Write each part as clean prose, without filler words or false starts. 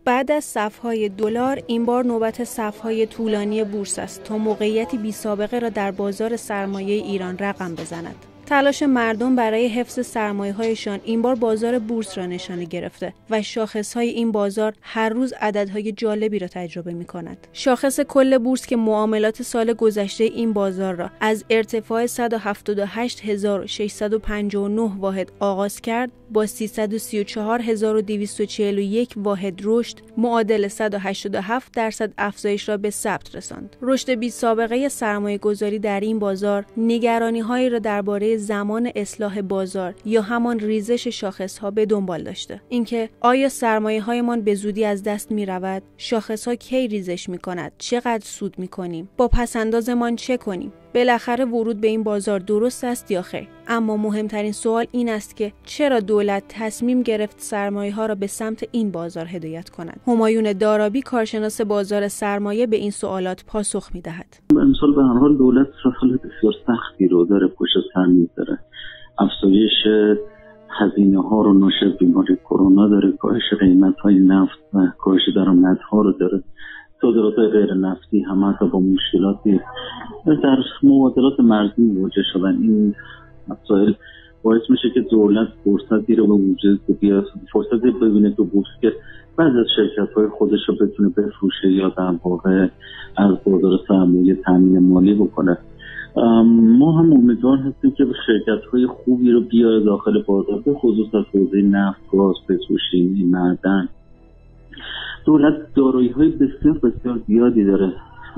بعد از صف‌های دلار این بار نوبت صف‌های طولانی بورس است تا موقعیتی بی‌سابقه را در بازار سرمایه ایران رقم بزند. تلاش مردم برای حفظ سرمایه‌هایشان این بار بازار بورس را نشانه گرفته و شاخص‌های این بازار هر روز عددهای جالبی را تجربه می‌کند. شاخص کل بورس که معاملات سال گذشته این بازار را از ارتفاع 178659 واحد آغاز کرد، با 334241 واحد رشد معادل 187% افزایش را به ثبت رساند. رشد بی‌سابقه سرمایه‌گذاری در این بازار نگرانی‌هایی را درباره زمان اصلاح بازار یا همان ریزش شاخص‌ها به دنبال داشته. اینکه آیا سرمایه‌هایمان به زودی از دست می‌رود؟ شاخص‌ها کی ریزش می‌کند؟ چقدر سود می‌کنیم؟ با پس‌اندازمان چه کنیم؟ بالاخره ورود به این بازار درست است یا خیر؟ اما مهمترین سوال این است که چرا دولت تصمیم گرفت سرمایه‌ها را به سمت این بازار هدایت کند؟ همایون دارابی کارشناس بازار سرمایه به این سوالات پاسخ می‌دهد. امسال به هر حال دولت رسالت بسیار سختی رو داره پشت سر می‌ذاره. افزایش هزینه‌ها رو ناشی از بیماری کرونا داره، کاهش قیمت‌های نفت و کاهش درآمدها رو داره. صادرات غیر نفتی هم حتی با مشکلاتی در مبادلات مرزی مواجه شدن. این مسائل باعث میشه که دولت فرصتی رو به وجود بیاره، فرصتی ببینه تو بورس که بعضی از شرکت‌های خودش رو بتونه بفروشه یا در واقع از بازار سرمایه تامین مالی بکنه. ما هم امیدوار هستیم که شرکت‌های خوبی رو بیاره داخل بازار، به خصوص از حوزه نفت، گاز، پتروشیمی، معدن. دولت دارایی‌های بسیار بسیار زیادی داره.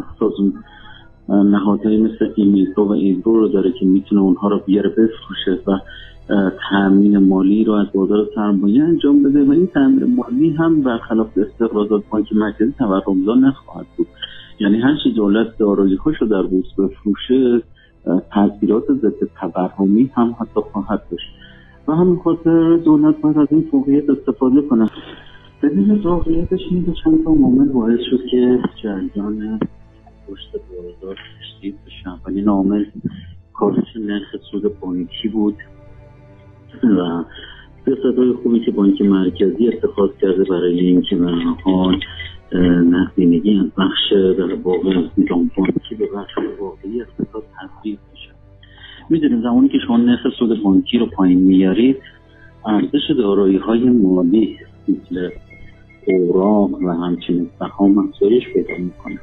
نهادهای مثل ایمیکو و ایدرو رو داره که میتونه اونها رو بیاره بفروشه و تامین مالی رو از بازار سرمایه انجام بده و این تامین مالی هم برخلاف استقراضات بانک مرکزی تورم‌زا نخواهد بود. یعنی هر چی دولت دارایی‌هاش رو در بورس بفروشه، تاثیرات ضد تورمی هم حتی خواهد داشت و همین خاطر دولت باید از این موقعیت استفاده کنه. ببینید واقعیتش این که چند تا عامل باعث شد که جریان رشد بازار تشدید بشه و این عامل کاهش نرخ سود بانکی بود و سیاست‌های خوبی که بانک مرکزی اتخاذ کرده برای اینکه به هر حال نقدینگی از بخش در واقع نظام بانکی به بخش واقعی اقتصاد تبدیل بشه. می‌دونیم زمانی که شما نرخ سود بانکی رو پایین میارید، ارزش دارایی‌های مالی مثل اوراق و همچنین سهام افزایش پیدا میکنه.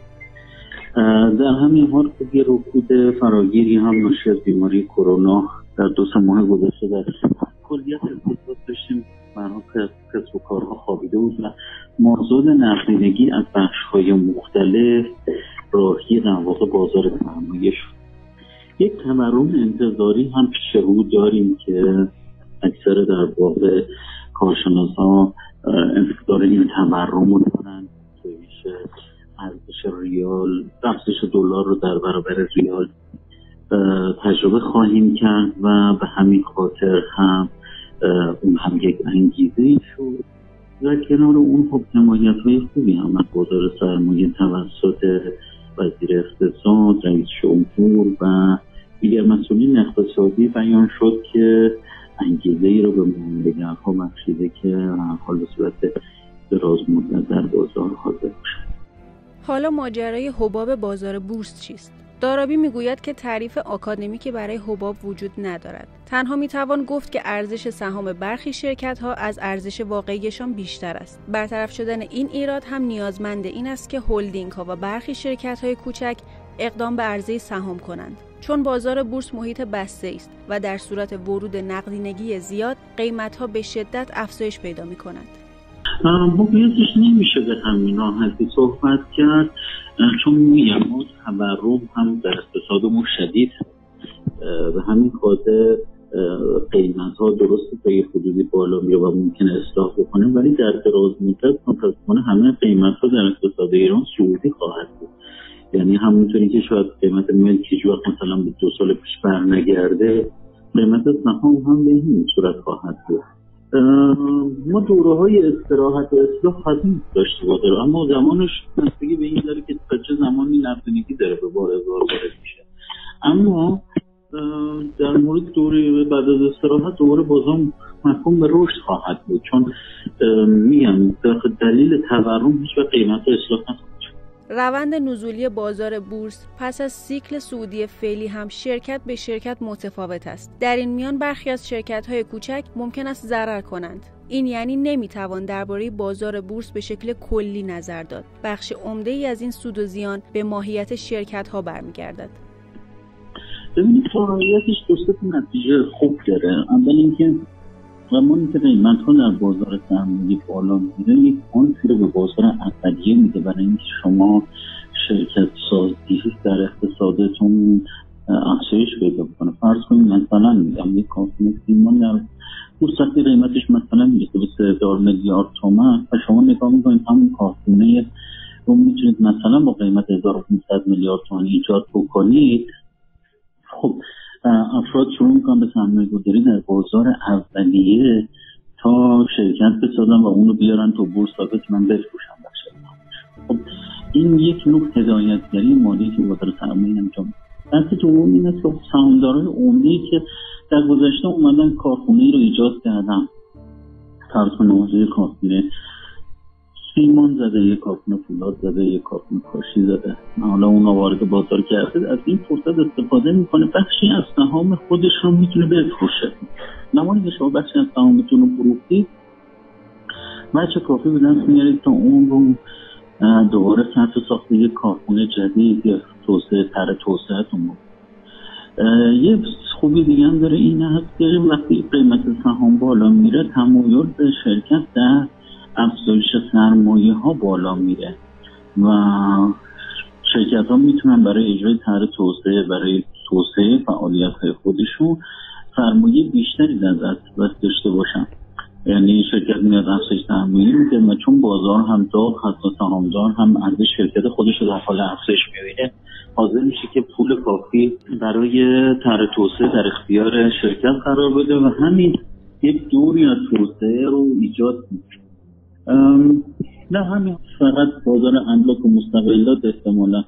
در همین حال یه رکود فراگیری هم ناشی از بیماری کرونا در 2 ماه گذشته در کلیت اقتصاد داشتیم. برای کسب و کارها خوابیده بود و مازاد نقدینگی از بخش‌های مختلف راهی در واقع بازار سرمایه شد. یک تورم انتظاری هم پیش رو داریم که اکثر در واقع کارشناسا انتظار این تورم رو دارن که میشه ارزش ریال، افزایش دلار رو در برابر ریال تجربه خواهیم کرد و به همین خاطر هم اون هم یک انگیزه‌ای شد و کنار اون خب حمایت‌های خوبی هم از بازار سرمایه توسط وزیر اقتصاد، رئیس جمهور و دیگر مسئولین اقتصادی بیان شد که انگیزه‌ای رو به معامله‌گرها بخشیده که هر حال به صورت دراز مدت در بازار حاضر باشند. حالا ماجرای حباب بازار بورس چیست؟ دارابی میگوید که تعریف آکادمیکی برای حباب وجود ندارد. تنها میتوان گفت که ارزش سهام برخی شرکت‌ها از ارزش واقعیشان بیشتر است. برطرف شدن این ایراد هم نیازمند این است که هلدینگ‌ها و برخی شرکت‌های کوچک اقدام به عرضه سهام کنند. چون بازار بورس محیط بسته است و در صورت ورود نقدینگی زیاد قیمت‌ها به شدت افزایش پیدا می‌کنند. موقعیتش نمیشه به همین راحتی صحبت کرد، چون می‌گم تورم هم در اقتصادمون شدید به همین خاطر قیمت‌ها درسته تا یه حدودی بالا میره و ممکنه اصلاح بکنه، ولی در دراز مدت متأسفانه همه قیمت‌ها در اقتصاد ایران صعودی خواهد بود. یعنی همونطوری که شاید قیمت ملک هیچ وقت مثلا به 2 سال پیش برنگرده، قیمت سهام هم به این صورت خواهد بود. ما دوره‌های استراحت و اصلاح خواهیم داشته باشه، اما زمانش بستگی به این داره که تا چه زمانی نقدینگی داره به بازار وارد میشه. اما در مورد دوره بعد از استراحت دوباره بازم محکوم به رشد خواهد بود، چون میگم دلیل تورم هیچ وقت قیمت اصلاح نخواهد. روند نزولی بازار بورس پس از سیکل صعودی فعلی هم شرکت به شرکت متفاوت است. در این میان برخی از شرکت‌های کوچک ممکن است ضرر کنند. این یعنی نمیتوان درباره بازار بورس به شکل کلی نظر داد. بخش عمده‌ای از این سود و زیان به ماهیت شرکت‌ها برمیگردد. ببینید فعالیتش دو سه نتیجه خوب داره. اول اینکه زمانی که قیمت‌ها در بازار سرمایه بالا میره، یک آنچه رو به بازار اولیه میده برای اینکه شما شرکت سازی در اقتصادتون افزایش پیدا کنه. فرض کنید مثلا میگم یک کارخونه سیمان در بورس قیمتش مثلا میرسه به 3000 میلیارد تومان و شما نگاه میکنید همون کارخونه رو میتونید مثلا با قیمت 1500 میلیارد تومان ایجاد بکنید. خب افراد شروع میکنن به سرمایه گذاری در بازار اولیه تا شرکت بسازن و اونو بیارن تو بورس تا بتونن بفروشن. خب این یک نوع هدایتگری مالی که بازار سرمایه انجام میده. بحث دوم این است که سهامدارای عمده‌ای که در گذشته اومدن کارخونه‌ای رو ایجاد کردن، فرض کنید یک کارخونه سیمان زده، یک کارخونه فولاد زده، یک کارخونه کاشی زده، حالا اون وارد بازار کرده، از این فرصت استفاده میکنه، بخشی از سهام خودش رو میتونه بفروشه. زمانی که شما بخشی از سهامتون رو فروختید، بچه کافی به دست میارید تا اون رو دوباره سطح ساخت یک کارخونه جدید یا توسعه‌تون بود. یه خوبی دیگه هم داره، این هست که وقتی قیمت سهام بالا میره، تمایل به شرکت در افزایش سرمایه ها بالا میره و شرکت ها میتونن برای اجرای طرح توسعه، برای توسعه فعالیت های خودشون سرمایه بیشتری در دست داشته باشن. یعنی شرکت میاد افزایش سرمایه میده و چون بازار هم داغ هست و سهامدار هم ارزش شرکت خودش رو در حال افزایش میبینه، حاضر میشه که پول کافی برای طرح توسعه در اختیار شرکت قرار بده و همین یک دوری از توسعه رو ایجاد میکنه. نه همین فقط بازار املاک و مستقلات احتمالا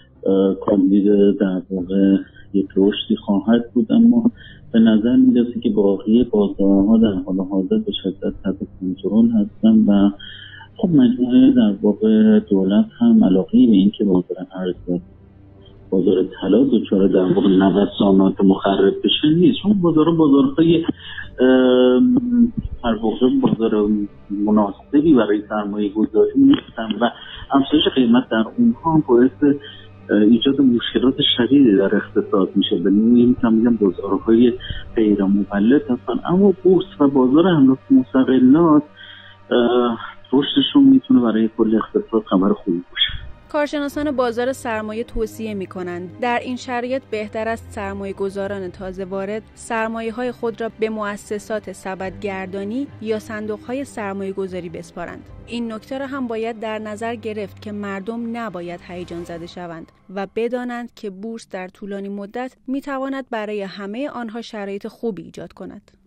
کاندید در واقع یک رشدی خواهد بود، اما به نظر میرسه که باقی بازارها در حال حاضر به شدت تحت کنترل هستن و خب مجموعه در واقع دولت هم علاقه به این که بازار ارز، بازار طلا دچار در واقع نوسانات مخرب بشه نیست، چون بازارهای در واقع بازار مناسبی برای سرمایه گذاری نیستن و افزایش قیمت در اونها باعث ایجاد مشکلات شدیدی در اقتصاد میشه. به نوعی میگم بازارهای غیر مولد هستن، اما بورس و بازار املاک مستقلات رشدشون میتونه برای کل اقتصاد خبر خوبی باشه. کارشناسان بازار سرمایه توصیه می‌کنند در این شرایط بهتر است سرمایه‌گذاران تازه وارد سرمایه‌های خود را به مؤسسات سبدگردانی یا صندوق‌های سرمایه‌گذاری بسپارند. این نکته را هم باید در نظر گرفت که مردم نباید هیجان زده شوند و بدانند که بورس در طولانی مدت می‌تواند برای همه آنها شرایط خوبی ایجاد کند.